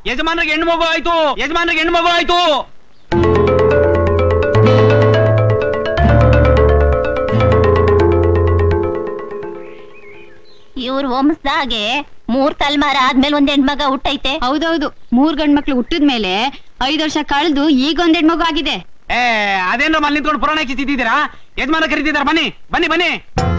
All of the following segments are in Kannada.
ಯಜಮಾನ್ರಿಗೆ ಹೆಣ್ಣು ಮಗು ಆಯ್ತು, ಯಜಮಾನ್ರಿಗೆ ಹೆಣ್ಣು ಮಗು ಆಯ್ತು. ಇವ್ರ ವಂಶದಾಗೆ 3 ತಲೆಮಾರ ಆದ್ಮೇಲೆ ಒಂದ್ ಹೆಣ್ಮಗ ಹುಟ್ಟೈತೆ. ಹೌದೌದು, 3 ಗಂಡ್ಮಕ್ಳು ಹುಟ್ಟಿದ್ಮೇಲೆ 5 ವರ್ಷ ಕಳೆದು ಈಗ ಒಂದ್ ಹೆಣ್ಮಗು ಆಗಿದೆ. ಅದೇನೋ ಮಲ್ಲಿ ನಿಂತ್ಕೊಂಡು ಪುರಾಣ ಕಿತ್ತಿದ್ದೀರಾ? ಯಜಮಾನ ಕರೀತಿದಾರ, ಬನ್ನಿ ಬನ್ನಿ ಬನ್ನಿ.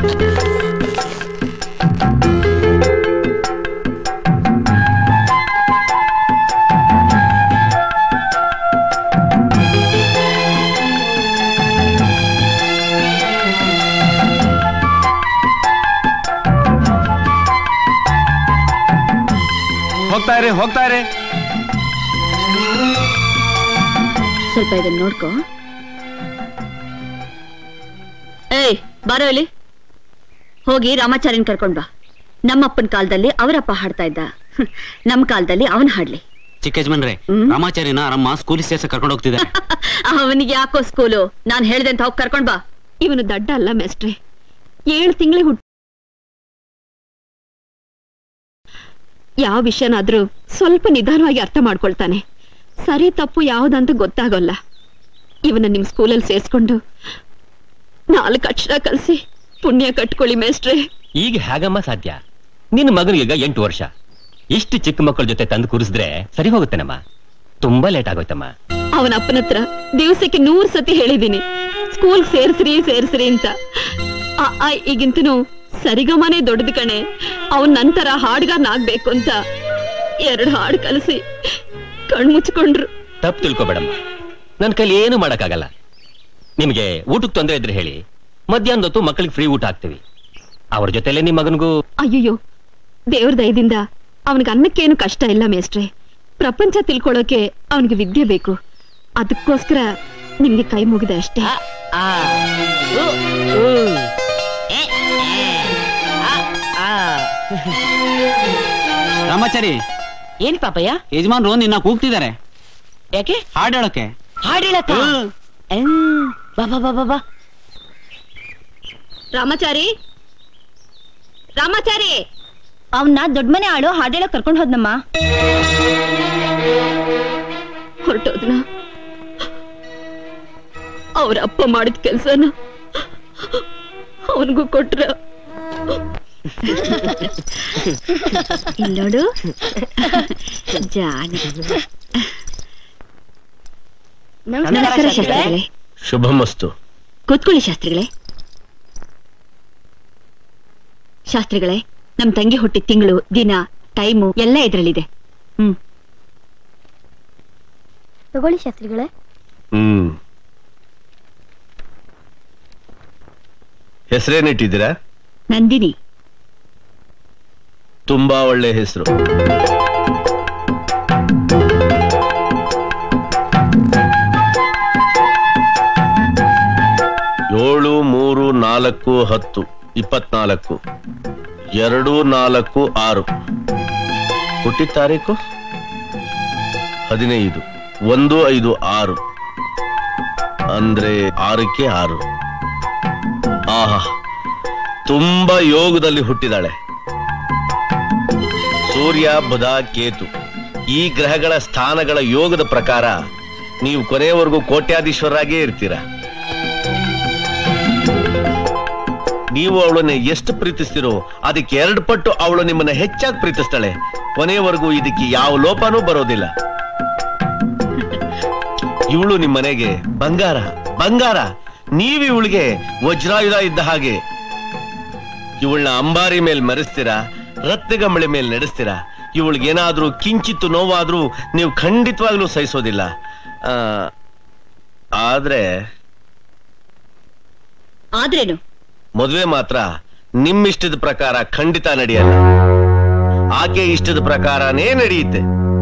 ಹೋಗ್ತಾ ಇರಿ. ಸ್ವಲ್ಪ ಇದನ್ನ ನೋಡ್ಕೋ. ಏಯ್ ಬಾರೋ ಇಲ್ಲಿ, ಹೋಗಿ ರಾಮಾಚಾರ್ಯನ್ ಕರ್ಕೊಂಡ್ ಬಾ. ನಮ್ಮಪ್ಪನ ಕಾಲದಲ್ಲಿ ಅವರಪ್ಪ ಹಾಡ್ತಾ ಇದ್ದ, ನಮ್ ಕಾಲದಲ್ಲಿ ಅವನ್ ಹಾಡ್ಲಿ. ಚಿಕ್ಕ ಯಜಮಾನ್ರೆ, ರಾಮಾಚಾರ್ಯನ ಅರಮ್ಮ ಸ್ಕೂಲ್ ಸೇರ್ಸ ಕರ್ಕೊಂಡು ಹೋಗ್ತಿದ್ದಾರೆ. ಅವನಿಗೆ ಯಾಕೋ ಸ್ಕೂಲು? ನಾನ್ ಹೇಳ್ದೆ ಅಂತ ಹೋಗಿ ಕರ್ಕೊಂಡ್ ಬಾ. ಇವನು ದಡ್ಡ ಅಲ್ಲ ಮೇಸ್ಟ್ರೆ, 7 ತಿಂಗಳೇ ಹುಟ್ಟ. ಯಾವ ವಿಷಯನಾದ್ರೂ ಸ್ವಲ್ಪ ನಿಧಾನವಾಗಿ ಅರ್ಥ ಮಾಡ್ಕೊಳ್ತಾನೆ. ಸರಿ ತಪ್ಪು ಯಾವ್ದಂತ ಗೊತ್ತಾಗೋಲ್ಲ. ಇವನ ನಿಮ್ ಸ್ಕೂಲಲ್ಲಿ ಸೇರ್ಸ್ಕೊಂಡು 4 ಅಕ್ಷರ ಕಲ್ಸಿ ಪುಣ್ಯ ಕಟ್ಕೊಳ್ಳಿ ಮೇಸ್ಟ್ರೆ. ಈಗ ಹೇಗಮ್ಮ ಸಾಧ್ಯ? ನಿನ್ನ ಮಗನಿಗೆ 8 ವರ್ಷ. ಇಷ್ಟು ಚಿಕ್ಕ ಮಕ್ಕಳ ಜೊತೆ ತಂದು ಕೂರಿಸಿದ್ರೆ ಸರಿ ಹೋಗುತ್ತೇನಮ್ಮ? ತುಂಬಾ ಲೇಟ್ ಆಗೋಯ್ತಮ್ಮ. ಅವನ ಅಪ್ಪನ ಹತ್ರ ದಿವಸಕ್ಕೆ 100 ಸತಿ ಹೇಳಿದೀನಿ, ಸ್ಕೂಲ್ ಸೇರ್ಸ್ರಿ ಅಂತ. ಈಗಿಂತನೂ ಸರಿಗಮನೆ ದೊಡ್ಡದು ಕಣೆ. ಅವನ್ ನಂತರ ಹಾಡ್ಗಾರನಾಗ್ಬೇಕು ಅಂತ 2 ಹಾಡು ಕಲಿಸಿ ಕಣ್ಮುಚ್ಕೊಂಡ್ರು. ತಪ್ಪು ತಿಳ್ಕೊಬೇಡಮ್ಮ, ನನ್ ಕೈಲಿ ಏನು ಮಾಡಕ್ಕಾಗಲ್ಲ. ನಿಮ್ಗೆ ಊಟಕ್ಕೆ ತೊಂದರೆ ಇದ್ರೆ ಹೇಳಿ, ಮಧ್ಯಾಹ್ನದ ಹೊತ್ತು ಮಕ್ಕಳಿಗೆ ಫ್ರೀ ಊಟ ಹಾಕ್ತಿವಿ. ಅವ್ರ ಜೊತೆಲೆ ನಿಮ್ ಮಗನಿಗೂ. ಅಯ್ಯಯ್ಯೋ, ದೇವ್ರ ದಯದಿಂದ ಅವನಿಗೆ ಅನ್ನಕ್ಕೇನು ಕಷ್ಟ ಇಲ್ಲ ಮೇಸ್ಟ್ರೆ. ಪ್ರಪಂಚ ತಿಳ್ಕೊಳ್ಳೋಕೆ ಅವನಿಗೆ ವಿದ್ಯೆ ಬೇಕು. ಅದಕ್ಕೋಸ್ಕರ ನಿಮ್ಗೆ ಕೈ ಮುಗಿದೆ ಅಷ್ಟೇ. ರಾಮಾಚಾರಿ, ಏನ್ ಪಾಪಯ್ಯ? ಯಜಮಾನ್ರು ನಿನ್ನ ಕೂಗ್ತಿದ್ದಾರೆ. ಯಾಕೆ? ಹಾಡು ಹೇಳಕ್ಕೆ. ಹಾಡು ಹೇಳಕ್ಕ? ಬಾ. ರಾಮಾಚಾರಿ, ಅವನ್ನ ದೊಡ್ಡ ಮನೆ ಆಳು ಹಾಡು ಹೇಳಕ್ ಕರ್ಕೊಂಡು ಹೋದ್ನಮ್ಮ. ಹೊರಟೋದ್ನ. ಅವ್ರ ಅಪ್ಪ ಮಾಡಿದ ಕೆಲ್ಸನ ಅವನಿಗೂ ಕೊಟ್ರ. ಇಲ್ಲೋಡು ಜಾನ. ನಮಸ್ಕಾರ ಶಾಸ್ತ್ರಿಗಳೇ. ಶುಭಮಸ್ತು. ಕೂತ್ಕೊಳ್ಳಿ ಶಾಸ್ತ್ರಿಗಳೇ. ಶಾಸ್ತ್ರಿಗಳೇ, ನಮ್ ತಂಗಿ ಹುಟ್ಟಿದ ತಿಂಗಳು, ದಿನ, ಟೈಮು ಎಲ್ಲ ಇದ್ರಲ್ಲಿದೆ. ತಗೊಳ್ಳಿ ಶಾಸ್ತ್ರಿಗಳೇ. ಹೆಸರೇನಿಟ್ಟಿದ್ದೀರಾ? ನಂದಿನಿ. ತುಂಬಾ ಒಳ್ಳೆ ಹೆಸರು. ಏಳು 3 4 10 24 2 4 6. ಹುಟ್ಟಿದ ತಾರೀಕು 15 1 5 6 ಅಂದ್ರೆ 6ಕ್ಕೆ 6. ಆಹಾ, ತುಂಬಾ ಯೋಗದಲ್ಲಿ ಹುಟ್ಟಿದಾಳೆ. ಸೂರ್ಯ, ಬುಧ, ಕೇತು ಈ ಗ್ರಹಗಳ ಸ್ಥಾನಗಳ ಯೋಗದ ಪ್ರಕಾರ ನೀವು ಕೊನೆಯವರೆಗೂ ಕೋಟ್ಯಾಧೀಶ್ವರಾಗೇ ಇರ್ತೀರಾ. ನೀವು ಅವಳನ್ನ ಎಷ್ಟು ಪ್ರೀತಿಸ್ತಿರೋ ಅದಕ್ಕೆ 2 ಪಟ್ಟು ಅವಳು ನಿಮ್ಮನ್ನ ಹೆಚ್ಚಾಗಿ ಪ್ರೀತಿಸ್ತಾಳೆ. ಕೊನೆಯವರೆಗೂ ಇದಕ್ಕೆ ಯಾವ ಲೋಪನೂ ಬರೋದಿಲ್ಲ. ಇವಳು ನಿಮ್ಮನೆಗೆ ಬಂಗಾರ. ನೀವು ಇವಳಿಗೆ ವಜ್ರಾಯುಧ ಇದ್ದ ಹಾಗೆ. ಇವಳನ್ನ ಅಂಬಾರಿ ಮೇಲೆ ಮೆರೆಸ್ತೀರಾ, ರತ್ನಗಂಬಳಿ ಮೇಲೆ ನಡೆಸ್ತೀರಾ. ಇವಳಿಗೇನಾದ್ರೂ ಕಿಂಚಿತ್ತು ನೋವಾದ್ರೂ ನೀವು ಖಂಡಿತವಾಗ್ಲೂ ಸಹಿಸೋದಿಲ್ಲ. ಆದ್ರೇನು? ಮದುವೆ ಮಾತ್ರ ನಿಮ್ಮಿಷ್ಟದ ಪ್ರಕಾರ ಖಂಡಿತ ನಡೆಯಲ್ಲ. ಆಕೆ ಇಷ್ಟದ ಪ್ರಕಾರನೇ ನಡೆಯುತ್ತೆ.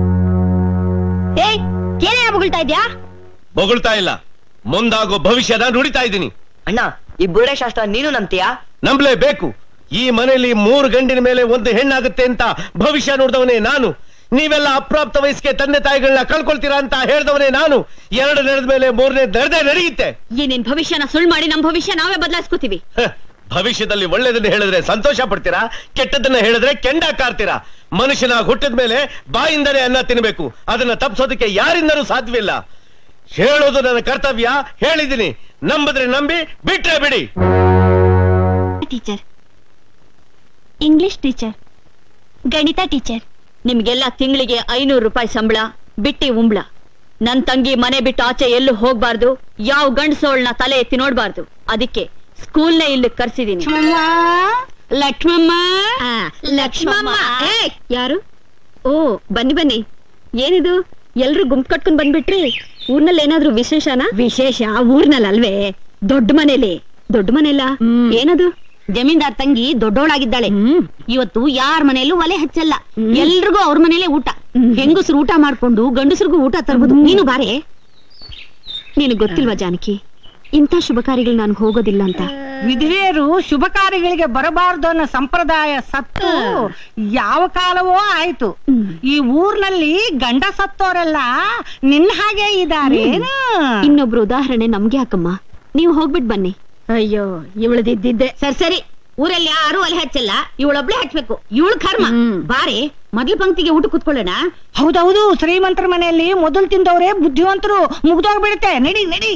ಬೊಗಳ್ತಾ ಇದ್ಯಾ? ಬೊಗಳ್ತಾ ಇಲ್ಲ, ಮುಂದಾಗೋ ಭವಿಷ್ಯದ ನುಡಿತಾ ಇದ್ದೀನಿ. ಅಣ್ಣ, ಈ ಬುರುಡೆ ಶಾಸ್ತ್ರ ನೀನು ನಂಬ್ತೀಯಾ? ನಂಬಲೇಬೇಕು. ಈ ಮನೆಯಲ್ಲಿ 3 ಗಂಡಿನ ಮೇಲೆ 1 ಹೆಣ್ಣಾಗುತ್ತೆ ಅಂತ ಭವಿಷ್ಯ ನೋಡಿದವನೇ ನಾನು. ನೀವೆಲ್ಲ ಅಪ್ರಾಪ್ತ ವಯಸ್ಸಿಗೆ ತಂದೆ ತಾಯಿಗಳನ್ನ ಕಳ್ಕೊಳ್ತೀರಾ ಅಂತ ಹೇಳಿದವನೇ ನಾನು. 2 ನಡೆದ ಮೇಲೆ 3ನೇ ನಡೆಯುತ್ತೆ. ಈ ನಿನ್ ಭವಿಷ್ಯನ ಸುಳ್ಳು ಮಾಡಿ ನಮ್ ಭವಿಷ್ಯ ನಾವೇ ಬದಲಾಯಿಸ್ಕೋತೀವಿ. ಭವಿಷ್ಯದಲ್ಲಿ ಒಳ್ಳೇದನ್ನ ಹೇಳಿದ್ರೆ ಸಂತೋಷ ಪಡ್ತೀರಾ, ಕೆಟ್ಟದನ್ನ ಹೇಳಿದ್ರೆ ಕೆಂಡ ಕಾರ್ತೀರಾ. ಮನುಷ್ಯನಾಗಿ ಹುಟ್ಟಿದ ಮೇಲೆ ಬಾಯಿಂದಲೇ ಅನ್ನ ತಿನ್ನಬೇಕು. ಅದನ್ನ ತಪ್ಪಿಸೋದಕ್ಕೆ ಯಾರಿಂದನೂ ಸಾಧ್ಯವಿಲ್ಲ. ಹೇಳೋದು ನನ್ನ ಕರ್ತವ್ಯ, ಹೇಳಿದ್ದೀನಿ. ನಂಬಿದ್ರೆ ನಂಬಿ, ಬಿಟ್ರೆ ಬಿಡಿ. ಟೀಚರ್, ಇಂಗ್ಲಿಷ್ ಟೀಚರ್, ಗಣಿತ ಟೀಚರ್. ನಿಮ್ಗೆಲ್ಲ ತಿಂಗಳಿಗೆ 500 ರೂಪಾಯಿ ಸಂಬಳ, ಬಿಟ್ಟಿ ಉಂಬ್ಳ. ನನ್ ತಂಗಿ ಮನೆ ಬಿಟ್ಟು ಆಚೆ ಎಲ್ಲೂ ಹೋಗ್ಬಾರ್ದು, ಯಾವ ಗಂಡಸೋಳ್ನ ತಲೆ ಎತ್ತಿ ನೋಡ್ಬಾರ್ದು. ಅದಕ್ಕೆ ಸ್ಕೂಲ್ನೇ ಇಲ್ಲಿ ಕರ್ಸಿದೀನಿ. ಲಕ್ಷ್ಮಮ್ಮ, ಲಕ್ಷ್ಮಮ್ಮ. ಯಾರು? ಓ, ಬನ್ನಿ ಬನ್ನಿ. ಏನಿದು ಎಲ್ರು ಗುಂಪು ಕಟ್ಕೊಂಡ್ ಬಂದ್ಬಿಟ್ರಿ? ಊರ್ನಲ್ಲಿ ಏನಾದ್ರು ವಿಶೇಷನಾ? ವಿಶೇಷ ಊರ್ನಲ್ಲಲ್ವೇ, ದೊಡ್ಡ ಮನೇಲಿ. ದೊಡ್ಡ ಮನೆಲ್ಲ ಏನದು? ಜಮೀನ್ದಾರ್ ತಂಗಿ ದೊಡ್ಡೋಳಾಗಿದ್ದಾಳೆ. ಇವತ್ತು ಯಾರ ಮನೆಯಲ್ಲೂ ಒಲೆ ಹಚ್ಚಲ್ಲ, ಎಲ್ರಿಗೂ ಅವ್ರ ಮನೇಲೆ ಊಟ. ಹೆಂಗಸರು ಊಟ ಮಾಡ್ಕೊಂಡು ಗಂಡಸರಿಗೂ ಊಟ ತರ್ಬೋದು. ನೀನು ಬಾರೆ. ನಿನಗ್ ಗೊತ್ತಿಲ್ವಾ ಜಾನಕಿ, ಇಂಥ ಶುಭ ಕಾರ್ಯಗಳು ನಾನು ಹೋಗೋದಿಲ್ಲ ಅಂತ. ವಿಧವೆಯರು ಶುಭ ಕಾರ್ಯಗಳಿಗೆ ಬರಬಾರ್ದು ಅನ್ನೋ ಸಂಪ್ರದಾಯ ಸತ್ತು ಯಾವ ಕಾಲವೋ ಆಯ್ತು. ಈ ಊರ್ನಲ್ಲಿ ಗಂಡ ಸತ್ತೋರೆಲ್ಲ ನಿನ್ನ ಹಾಗೆ ಇದಾರೆ. ಇನ್ನೊಬ್ರು ಉದಾಹರಣೆ ನಮ್ಗೆ ಯಾಕಮ್ಮ, ನೀವು ಹೋಗ್ಬಿಟ್ ಬನ್ನಿ. ಅಯ್ಯೋ, ಇವಳದಿದ್ದೆ. ಸರಿ ಸರಿ, ಊರಲ್ಲಿ ಯಾರು ಒಲೆ ಹಚ್ಚಲ್ಲ, ಇವಳೊಬ್ಳೆ ಹಚ್ಬೇಕು. ಇವಳು ಕರ್ಮ. ಬಾರೆ, ಮೊದ್ಲು ಪಂಕ್ತಿಗೆ ಊಟ ಕೂತ್ಕೊಳ್ಳೋಣ. ಹೌದೌದು, ಶ್ರೀಮಂತರ ಮನೆಯಲ್ಲಿ ಮೊದಲು ತಿಂದವ್ರೆ ಬುದ್ಧಿವಂತರು. ಮುಗ್ದೋಗ್ಬಿಡುತ್ತೆ. ನಡಿ ನಡಿ.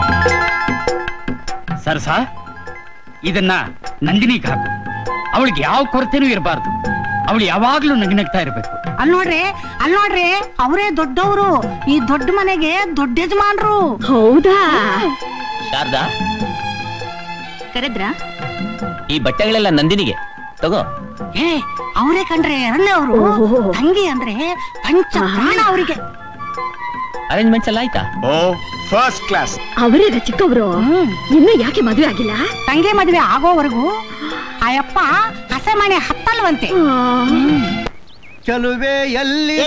ಸರ್ಸ, ಇದನ್ನ ನಂದಿನಿಗೆ ಹಾಕು. ಅವಳಿಗೆ ಯಾವ ಕೊರತೆನೂ ಇರಬಾರ್ದು. ಅವಳು ಯಾವಾಗ್ಲೂ ನಗ್ನಗ್ತಾ ಇರ್ಬೇಕು. ಅಲ್ ನೋಡ್ರಿ, ಅವರೇ ದೊಡ್ಡವರು. ಈ ದೊಡ್ಡ ಮನೆಗೆ ದೊಡ್ಡ ಯಜಮಾನ್ರು. ಹೌದಾ? ಶಾರದಾ, ಕರೆದ್ರ? ಈ ಬಟ್ಟೆಗಳೆಲ್ಲ ನಂದಿನಿಗೆ ತಗೋ. ಅವರೇ ಕಂಡ್ರೆ ಎರಡನೇ ಅವರು. ತಂಗಿ ಅಂದ್ರೆ ಪಂಚ ಪ್ರಾಣ ಅವರಿಗೆ. ಅರೇಂಜ್ಮೆಂಟ್ಸ್ ಎಲ್ಲ ಆಯ್ತಾ? Oh, first class. ಅವರೇ ಚಿಕ್ಕವರು. ಇನ್ನು ಯಾಕೆ ಮದುವೆ ಆಗಿಲ್ಲ? ತಂಗಿ ಮದುವೆ ಆಗೋವರೆಗೂ ಆಯಪ್ಪ ಹಸೆ ಮನೆ ಹತ್ತಲ್ವಂತೆ. ಚಲುವೆ ಎಲ್ಲಿ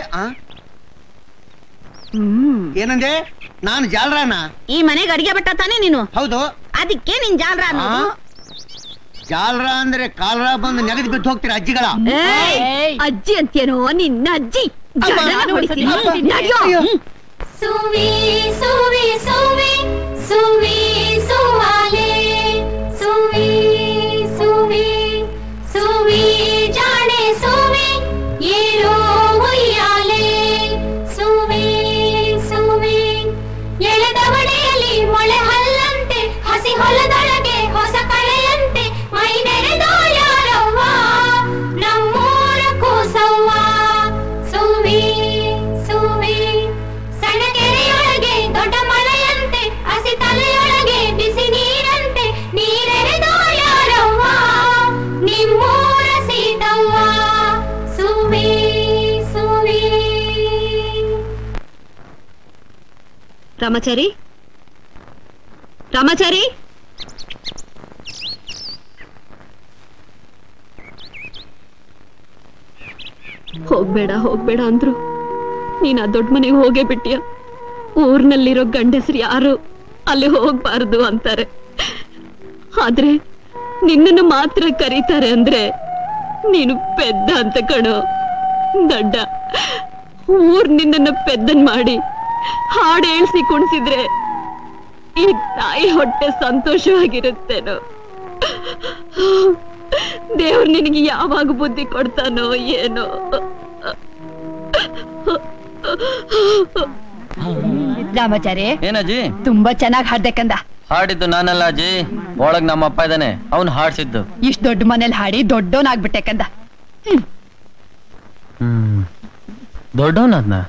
ಏನಂದೆ? ನಾನು ಜಾಲ್ರಾನ. ಈ ಮನೆಗೆ ಅಡಿಗೆ ಬಟ್ಟ ತಾನೇ ನೀನು? ಹೌದು. ಅದಕ್ಕೆ ನೀನ್ ಜಾಲ್ರ ಅನ್ನೋದು. ಜಾಲ್ರ ಅಂದ್ರೆ ಕಾಲ್ರ ಬಂದು ನೆಗದಿ ಬಿದ್ದು ಹೋಗ್ತೀರ ಅಜ್ಜಿಗಳ. ಅಜ್ಜಿ ಅಂತೇನೋ ನಿನ್ನ ಅಜ್ಜಿ. ಸುವಿ ಸುವಿ ಸುವಿ ಸುವಿ ಸುವಾಲೆ ಸುವಿ ಸುವಿ ಸುವಿ ಜಾಣೆ ಸುವಿ ಏರೋ ಉಯ್ಯಾಲೆ ಸುವಿ ಸುವಿ ಎಳೆದವಡೆಯಲ್ಲಿ ಮೊಳೆ ಹಲ್ಲಂತೆ ಹಸಿ ಹೊಲದೊಳಗೆ ಹೊಸ ಕಳೆಯಂತೆ ಮೈ ನೆರೆದೋಳ್ಯಾರವ್ವ ನಮ್ಮೂರ ಕೂಸವ್ವ ಸುವಿ ಸುವಿ ಸಣ್ಣಕೆರೆಯೊಳಗೆ ದೊಡ್ಡ ಮಳೆಯಂತೆ ಹಸಿ ತಲೆಯೊಳಗೆ ಬಿಸಿ ನೀರಂತೆ ನೀರೆರೆದೋಳ್ಯಾರವ್ವ ನಿಮ್ಮೂರ ಸೀತವ್ವ ಸುವಿ ಸುವಿ. ರಾಮಾಚಾರಿ, ರಾಮಾಚಾರಿ, ಹೋಗ್ಬೇಡ ಹೋಗ್ಬೇಡ ಅಂದ್ರು. ನೀನ್ ಆ ದೊಡ್ಡ ಮನೆಗೆ ಹೋಗೇ ಬಿಟ್ಟಿಯ. ಊರ್ನಲ್ಲಿರೋ ಗಂಡಸ್ರು ಯಾರು ಅಲ್ಲಿ ಹೋಗ್ಬಾರ್ದು ಅಂತಾರೆ. ಆದ್ರೆ ನಿನ್ನನ್ನು ಮಾತ್ರ ಕರೀತಾರೆ ಅಂದ್ರೆ ನೀನು ಪೆದ್ದ ಅಂತ ಕಣೋ. ದಡ್ಡ. ಊರ್ ನಿನ್ನನ್ನು ಪೆದ್ದನ್ ಮಾಡಿ ಹಾಡು ಹೇಳ್ಸಿ ಕುಣಿಸಿದ್ರೆ ಈ ತಾಯಿ ಹೊಟ್ಟೆ ಸಂತೋಷವಾಗಿರುತ್ತೇನೋ. ದೇವ್ರು ನಿನಗೆ ಯಾವಾಗ ಬುದ್ಧಿ ಕೊಡ್ತಾನೋ ಏನೋ. ರಾಮಾಚಾರಿ, ಏನಜ್ಜಿ? ತುಂಬಾ ಚೆನ್ನಾಗಿ ಹಾಡ್ದೆ ಕಂದ. ಹಾಡಿದ್ದು ನಾನಲ್ಲ ಅಜ್ಜಿ, ಒಳಗ್ ನಮ್ಮ ಅಪ್ಪ ಇದ್ದಾನೆ, ಅವನು ಹಾಡ್ಸಿದ್ದು. ಇಷ್ಟ್ ದೊಡ್ಡ ಮನೇಲಿ ಹಾಡಿ ದೊಡ್ಡವನಾಗ್ಬಿಟ್ಟೆ ಕಂದ. ದೊಡ್ಡವನಾದ್ನ?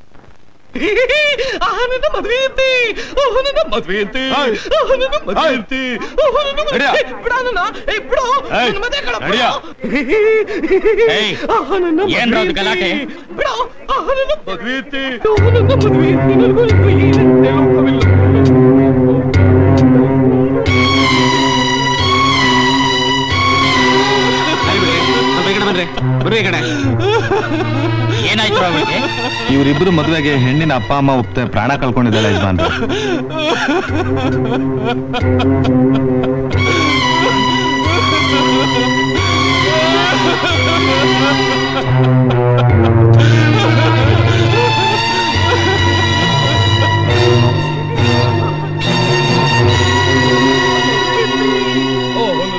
ಗಲಾಟೆ? ಏನಾಯ್ತು ಅವಳಿಗೆ? ಇವರಿಬ್ರು ಮದುವೆಗೆ ಹೆಣ್ಣಿನ ಅಪ್ಪ ಅಮ್ಮ ಒಪ್ತೆ ಪ್ರಾಣ ಕಳ್ಕೊಂಡಿದ್ದಾಳೆ ಯಜಮಾನ್ರು.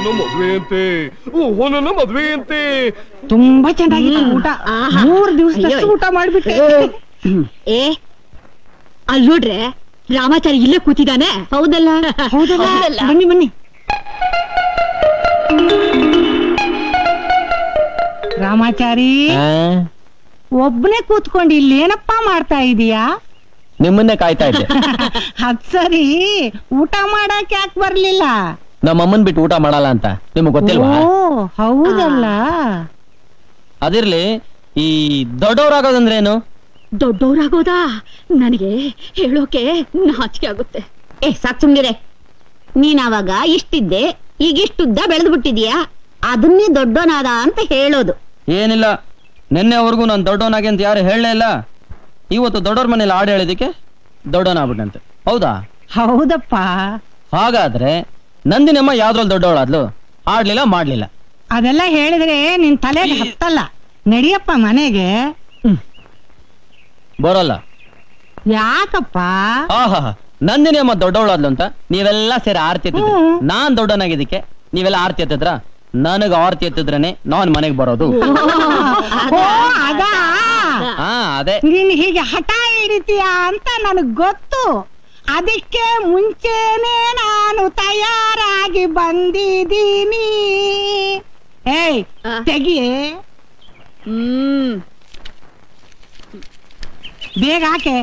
ನನ್ನ ಮದ್ವೆಯಂತೆ ತುಂಬಾ ಚೆನ್ನಾಗಿತ್ತು ಊಟ. 3 ದಿವಸದಷ್ಟು ಊಟ ಮಾಡ್ಬಿಟ್ಟೆ. ಏ ಅಲ್ಲಿ ನೋಡ್ರೆ ರಾಮಾಚಾರಿ ಇಲ್ಲೇ ಕೂತಿದ್ದಾನೆ. ಹೌದಲ್ಲ ಹೌದಲ್ಲ? ಬನ್ನಿ ಬನ್ನಿ. ರಾಮಾಚಾರಿ, ಒಬ್ನೇ ಕೂತ್ಕೊಂಡು ಇಲ್ಲೇನಪ್ಪ ಮಾಡ್ತಾ ಇದೀಯಾ? ನಿಮ್ಮನ್ನೇ ಕಾಯ್ತಾ ಇದ್ದೆ. ಅದ್ ಸರಿ, ಊಟ ಮಾಡಕ್ ಯಾಕೆ ಬರ್ಲಿಲ್ಲ? ನಮ್ಮಮ್ಮನ್ ಬಿಟ್ಟು ಊಟ ಮಾಡಲ್ಲ ಅಂತ ನಿಮ್ಗೆ ಗೊತ್ತಿಲ್ವಾ? ಓ ಹೌದಲ್ಲ. ಅದಿರ್ಲಿ, ಈ ದೊಡ್ಡವರಾಗೋದಂದ್ರೇನು? ದೊಡ್ಡವರಾಗೋದಾ? ನನಗೆ ಹೇಳೋಕೆ ನಾಚಿಕೆ ಆಗುತ್ತೆ. ಸಾಕ್ ಸುಮ್ನಿರೆ. ನೀನ್ ಅವಾಗ ಇಷ್ಟಿದ್ದೆ, ಈಗ ಇಷ್ಟುದ್ದ ಬೆಳೆದು ಬಿಟ್ಟಿದ್ಯಾ, ಅದನ್ನೇ ದೊಡ್ಡೋನಾದ ಅಂತ ಹೇಳೋದು. ಏನಿಲ್ಲ, ನಿನ್ನೆವರೆಗೂ ನಾನು ದೊಡ್ಡವನಾಗಿ ಅಂತ ಯಾರು ಹೇಳಲೇ ಇಲ್ಲ. ಇವತ್ತು ದೊಡ್ಡವ್ರ ಮನೇಲಿ ಹಾಡು ಹೇಳಿದಕ್ಕೆ ದೊಡ್ಡವನಾಗ್ಬಿಟ್ಟಂತೆ. ಹೌದಾ? ಹೌದಪ್ಪ. ಹಾಗಾದ್ರೆ ನಂದಿನಮ್ಮ ಯಾವ್ದ್ರಲ್ಲಿ ದೊಡ್ಡವಳಾದ್ಲು? ಆಡ್ಲಿಲ್ಲ, ಮಾಡ್ಲಿಲ್ಲ. ಅದೆಲ್ಲ ಹೇಳಿದ್ರೆ ನಿನ್ ತಲೆಗೆ ಹತ್ತಲ್ಲ. ನಡಿಯಪ್ಪ ಮನೆಗೆ. ಬರೋಲ್ಲ. ಯಾಕಪ್ಪ? ಆಹಾ, ನಂದಿನಮ್ಮ ದೊಡ್ಡವಳಾದ್ಲು ಅಂತ ನೀವೆಲ್ಲ ಸೇರಿ ಆರ್ತಿ ಎತ್ತಿದ್ರಿ. ನಾನ್ ದೊಡ್ಡವನಾಗಿದ್ದಕ್ಕೆ ನೀವೆಲ್ಲ ಆರ್ತಿ ಎತ್ತಿದ್ರ? ನನಗ ಆರ್ತಿ ಎತ್ತಿದ್ರೇನೆ ನಾನ್ ಮನೆಗೆ ಬರೋದು. ಅದೇ ನೀನ್ ಹೀಗೆ ಹಠ ಹಿಡಿತೀಯ ಅಂತ ನನಗ್ ಗೊತ್ತು. ಅದಕ್ಕೆ ಮುಂಚೆನೆ ನಾನು ತಯಾರಾಗಿ ಬಂದಿದ್ದೀನಿ. ಏಯ್ ತೆಗಿಯೇ, ಬೇಗ ಹಾಕೆ.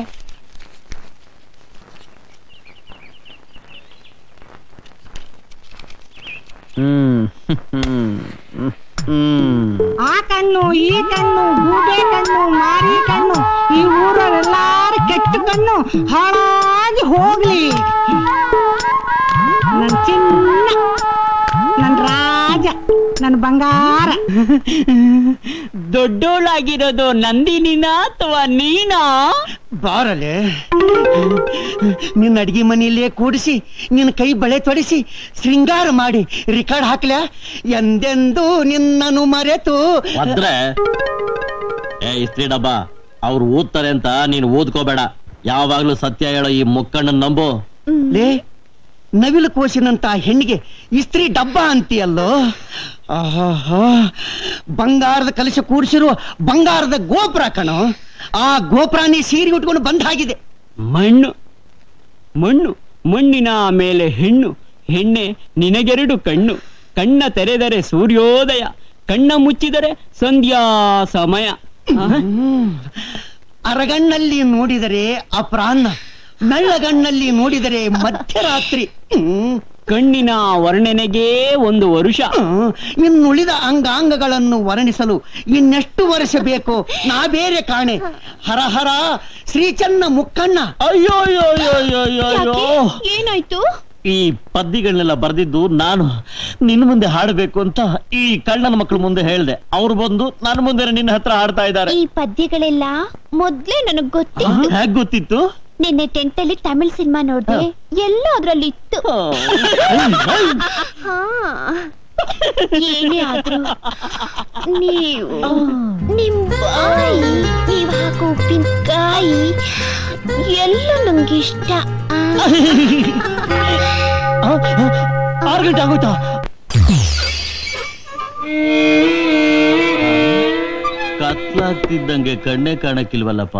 ಆ ಕಣ್ಣು, ಈ ಕಣ್ಣು, ಗೂಬೆ ಕಣ್ಣು, ಮಾರಿ ಕಣ್ಣು, ಈ ಊರಲ್ಲೆಲ್ಲಾರು ಕೆಟ್ಟ ಕಣ್ಣು ಹಾಳಾಗಿ ಹೋಗ್ಲಿ. ನನ್ ಚಿನ್ನ, ನನ್ ರಾಜ, ನನ್ ಬಂಗಾರ. ದೊಡ್ಡೋಳಾಗಿರೋದು ನಂದಿನಿನ ಅಥವಾ ನೀನಾ? ಬಾರಲೆ, ನಿನ್ನ ಅಡಿಗೆ ಮನೆಯಲ್ಲೇ ಕೂಡಿಸಿ ನಿನ್ನ ಕೈ ಬಳೆ ತೊಡಿಸಿ ಶೃಂಗಾರ ಮಾಡಿ ರೆಕಾರ್ಡ್ ಹಾಕ್ಲ. ಎಂದೆಂದು ನಿನ್ನನ್ನು ಮರೆತು ಆದ್ರೆ ಇಸ್ತ್ರಿ ಡಬ್ಬ ಅವ್ರು ಓದ್ತಾರೆ ಅಂತ ನೀನು ಓದ್ಕೋಬೇಡ. ಯಾವಾಗ್ಲೂ ಸತ್ಯ ಹೇಳೋ ಈ ಮುಕ್ಕಣ್ಣನ್ ನಂಬು. ಲೇ, ನವಿಲು ಕೋಸಿನಂತ ಹೆಣ್ಣಿಗೆ ಇಸ್ತ್ರಿ ಡಬ್ಬ ಅಂತೀಯಲ್ಲೋ. ಆಹಾ, ಬಂಗಾರದ ಕಲಶ ಕೂಡಿಸಿರುವ ಬಂಗಾರದ ಗೋಪುರ ಕಣೋ. ಆ ಗೋಪುರನೇ ಸೀರೆ ಉಟ್ಕೊಂಡು ಬಂದ್ ಹಾಗಿದೆ. ಮಣ್ಣು ಮಣ್ಣು, ಮಣ್ಣಿನ ಮೇಲೆ ಹೆಣ್ಣು, ಹೆಣ್ಣೆ ನಿನಗೆರಡು ಕಣ್ಣು. ಕಣ್ಣ ತೆರೆದರೆ ಸೂರ್ಯೋದಯ, ಕಣ್ಣ ಮುಚ್ಚಿದರೆ ಸಂಧ್ಯಾ ಸಮಯ. ಅರಗಣ್ಣಲ್ಲಿ ನೋಡಿದರೆ ಅಪರಾಹ್ನ, ಮೆಳ್ಳಗಣ್ಣಲ್ಲಿ ನೋಡಿದರೆ ಮಧ್ಯರಾತ್ರಿ. ಕಣ್ಣಿನ ವರ್ಣನೆಗೆ 1 ವರುಷ. ಇನ್ನುಳಿದ ಅಂಗಾಂಗಗಳನ್ನು ವರ್ಣಿಸಲು ಇನ್ನೆಷ್ಟು ವರ್ಷ ಬೇಕೋ ನಾ ಬೇರೆ ಕಾಣೆ. ಹರಹರ ಶ್ರೀಚನ್ನ ಮುಕ್ಕಣ್ಣ. ಅಯ್ಯೋ ಅಯ್ಯೋ ಅಯ್ಯೋ ಅಯ್ಯೋ ಅಯ್ಯೋ, ಏನಾಯ್ತು? ಈ ಪದ್ಯಗಳನ್ನೆಲ್ಲ ಬರ್ದಿದ್ದು ನಾನು ನಿನ್ನ ಮುಂದೆ ಹಾಡಬೇಕು ಅಂತ ಈ ಕಳ್ಳನ ಮಕ್ಕಳು ಮುಂದೆ ಹೇಳ್ದೆ. ಅವ್ರು ಬಂದು ನನ್ನ ಮುಂದೆ ನಿನ್ನ ಹತ್ರ ಹಾಡ್ತಾ ಇದ್ದಾರೆ. ಈ ಪದ್ಯಗಳೆಲ್ಲ ಮೊದ್ಲೇ ನನಗ್ ಗೊತ್ತಿತ್ತು. ಹೇಗ್ ಗೊತ್ತಿತ್ತು? ನಿನ್ನೆ 10th ಅಲ್ಲಿ ತಮಿಳ್ ಸಿನಿಮಾ ನೋಡ್ದೆ, ಎಲ್ಲ ಅದ್ರಲ್ಲಿ ಇತ್ತು. ಏನೇ ಆದ್ರೂ ನೀವು, ನಿಮ್ ಬಾಯಿ, ನೀವ್ ಹಾಕೋ ಉಪ್ಪಿನಕಾಯಿ ಎಲ್ಲ ನಂಗಿಷ್ಟ. 6 ಗಂಟೆ ಆಗೋಯ್ತಾ? ಕತ್ಲಾಗ್ತಿದ್ದಂಗೆ ಕಣ್ಣೆ ಕಾಣಕ್ಕಿಲ್ವಲ್ಲಪ್ಪ.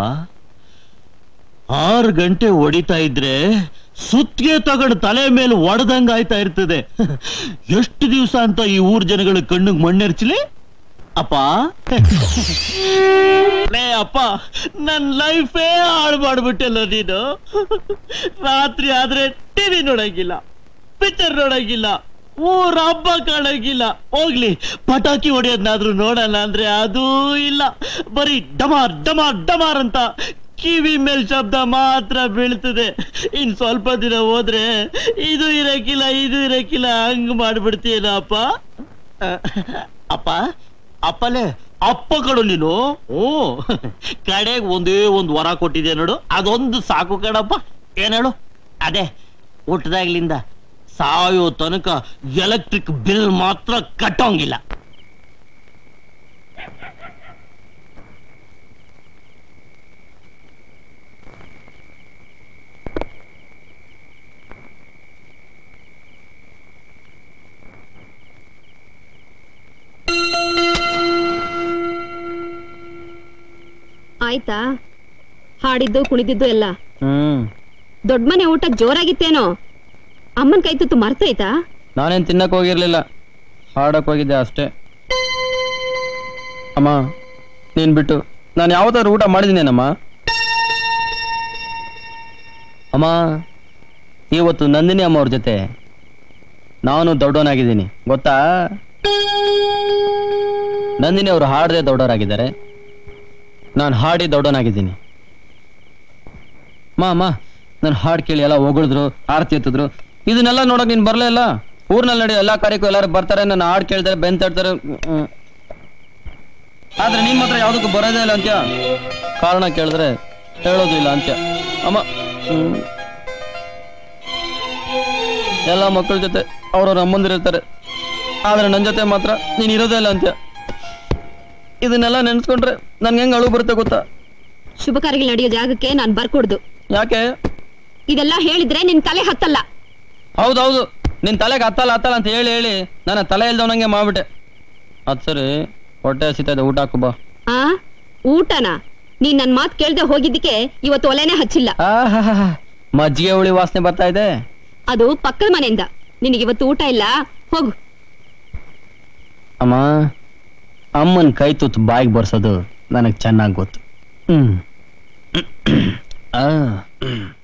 6 ಗಂಟೆ ಹೊಡಿತಾ ಇದ್ರೆ ಸುತ್ತಿಗೆ ತಗೊಂಡು ತಲೆ ಮೇಲೆ ಒಡೆದಂಗ ಆಯ್ತಾ ಇರ್ತದೆ. ಎಷ್ಟು ದಿವಸ ಅಂತ ಈ ಊರ್ ಜನಗಳ ಕಣ್ಣಿಗೆ ಮಣ್ಣೆರ್ಚಲಿ ಅಪ್ಪ. ಅಪ್ಪ, ನನ್ ಲೈಫೇ ಹಾಳು ಮಾಡ್ಬಿಟ್ಟಲ್ಲ ನೀನು. ರಾತ್ರಿ ಆದ್ರೆ ಟಿವಿ ನೋಡಂಗಿಲ್ಲ, ಪಿಕ್ಚರ್ ನೋಡಂಗಿಲ್ಲ, ಊರ ಹಬ್ಬ ಕಾಣಂಗಿಲ್ಲ. ಹೋಗ್ಲಿ, ಪಟಾಕಿ ಹೊಡೆಯೋದ್ನಾದ್ರೂ ನೋಡೋಣ ಅಂದ್ರೆ ಅದೂ ಇಲ್ಲ. ಬರೀ ಡಮಾರ್ ಡಮಾರ್ ಡಮಾರ್ ಅಂತ ಕಿವಿ ಮೇಲ್ ಶಬ್ದ ಮಾತ್ರ ಬೀಳ್ತದೆ. ಇನ್ ಸ್ವಲ್ಪ ದಿನ ಹೋದ್ರೆ ಇದು ಇರಕ್ಕಿಲ್ಲ, ಇದು ಇರಕ್ಕಿಲ್ಲ, ಹಂಗ್ ಮಾಡ್ಬಿಡ್ತೀಯಲ್ಲ ಅಪ್ಪ. ಅಪ್ಪ, ಅಪ್ಪಲೇ ಅಪ್ಪ ಕಡು ನೀನು. ಕಡೆಗೆ ಒಂದೇ ಒಂದು ವರ ಕೊಟ್ಟಿದೆ ನೋಡು, ಅದೊಂದು ಸಾಕು ಕಣಪ್ಪ. ಏನ್ ಹೇಳು? ಅದೇ ಹುಟ್ಟದಾಗ್ಲಿಂದ ಸಾಯೋ ತನಕ ಎಲೆಕ್ಟ್ರಿಕ್ ಬಿಲ್ ಮಾತ್ರ ಕಟ್ಟೋಂಗಿಲ್ಲ. ಆಯ್ತಾ? ಹಾಡಿದ್ದು ಕುಣಿದಿದ್ದು ಎಲ್ಲ ಹ್ಮ್. ದೊಡ್ಡ ಮನೆ ಊಟ ಜೋರಾಗಿತ್ತೇನೋ? ಅಮ್ಮನ್ ಕೈ ತುತ್ತು ಮರ್ತೈತಾ? ನಾನೇನ್ ತಿನ್ನಕ್ ಹೋಗಿರ್ಲಿಲ್ಲ, ಹಾಡಕ್ ಹೋಗಿದ್ದೆ ಅಷ್ಟೇ. ಅಮ್ಮ ನೀನ್ ಬಿಟ್ಟು ನಾನು ಯಾವತ್ತಾದ್ರು ಊಟ ಮಾಡಿದೀನೇನಮ್ಮ? ಅಮ್ಮ ಇವತ್ತು ನಂದಿನಿ ಅಮ್ಮ ಅವ್ರ ಜೊತೆ ನಾನು ದೊಡ್ಡವನಾಗಿದ್ದೀನಿ ಗೊತ್ತಾ? ನಂದಿನಿ ಅವರು ಹಾಡದೆ ದೊಡ್ಡವರಾಗಿದ್ದಾರೆ, ನಾನು ಹಾಡಿ ದೊಡ್ಡವನಾಗಿದ್ದೀನಿ. ಅಮ್ಮ ನಾನು ಹಾಡು ಕೇಳಿ ಎಲ್ಲ ಹೊಗಳಿದ್ರು, ಆರತಿ ಎತ್ತಿದ್ರು. ಇದನ್ನೆಲ್ಲ ನೋಡಕ್ ನೀನ್ ಬರ್ಲೇ ಇಲ್ಲ. ಊರ್ನಲ್ಲಿ ನಡೆಯೋ ಎಲ್ಲಾ ಕಾರ್ಯಕ್ಕೂ ಎಲ್ಲಾರು ಬರ್ತಾರೆ, ನನ್ನ ಹಾಡು ಕೇಳ್ತಾರೆ, ಬೆಂತಾಡ್ತಾರೆ. ಆದ್ರೆ ನೀನ್ ಮಾತ್ರ ಯಾವ್ದಕ್ಕೂ ಬರೋದೇ ಇಲ್ಲ ಅಂತ್ಯ. ಕಾರಣ ಕೇಳಿದ್ರೆ ಹೇಳೋದು ಇಲ್ಲ ಅಂತ್ಯ. ಅಮ್ಮ ಎಲ್ಲ ಮಕ್ಕಳ ಜೊತೆ ಅವ್ರವ್ರ ಅಮ್ಮಂದಿರಿರ್ತಾರೆ, ಆದ್ರೆ ನನ್ ಜೊತೆ ಮಾತ್ರ ನೀನ್ ಇರೋದೇ ಇಲ್ಲ ಅಂತ್ಯ. ಇದನ್ನೆಲ್ಲ ನೆನ್ಸ್ಕೊಂಡ್ರೆ ನನ್ಗೆ ಹೆಂಗ್ ಅಳು ಬರುತ್ತೆ ಗೊತ್ತಾ? ಶುಭ ಕಾರ್ಯಗಳು ನಡೆಯೋ ಜಾಗಕ್ಕೆ ನಾನ್ ಬರ್ಕೊಡ್ದು. ಯಾಕೆ? ಇದೆಲ್ಲ ಹೇಳಿದ್ರೆ ನಿನ್ ತಲೆ ಹತ್ತಲ್ಲ. ಹೌದೌದು, ನಿನ್ ತಲೆಗೆ ಹತ್ತಲ್ಲ ಅಂತ ಹೇಳಿ ಹೇಳಿ ನನ್ನ ತಲೆ ಇಲ್ದವನಂಗೆ ಮಾಡ್ಬಿಟ್ಟೆ. ಅದ್ ಸರಿ, ಹೊಟ್ಟೆ ಹಸಿತಾ ಇದೆ, ಊಟ ಹಾಕು ಬಾ. ಆ ಊಟನಾ? ನೀನ್ ನನ್ ಮಾತ್ ಕೇಳ್ದೆ ಹೋಗಿದ್ದಕ್ಕೆ ಇವತ್ತು ಒಲೆನೇ ಹಚ್ಚಿಲ್ಲ. ಮಜ್ಜಿಗೆ ಹುಳಿ ವಾಸನೆ ಬರ್ತಾ ಇದೆ. ಅದು ಪಕ್ಕದ ಮನೆಯಿಂದ. ನಿನಗಿವತ್ತು ಊಟ ಇಲ್ಲ, ಹೋಗು. ಅಮ್ಮ, ಅಮ್ಮನ್ ಕೈ ತುತ್ತು ಬಾಯಿಗೆ ಬರ್ಸೋದು ನನಗ್ ಚೆನ್ನಾಗ್ ಗೊತ್ತು.